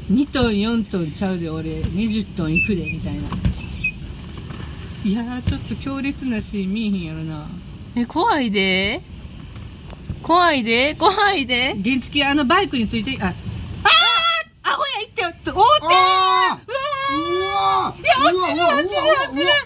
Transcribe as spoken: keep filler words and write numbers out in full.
にトンよんトンちゃうで俺にじゅっトンいくでみたいな。いやーちょっと強烈なシーン見えへんやろな。 え、怖いで怖いで怖いで。 原付あのバイクについて、あ、あーアホや、行ってよ、おーってー。うわー、いや、落ちる落ちる落ちる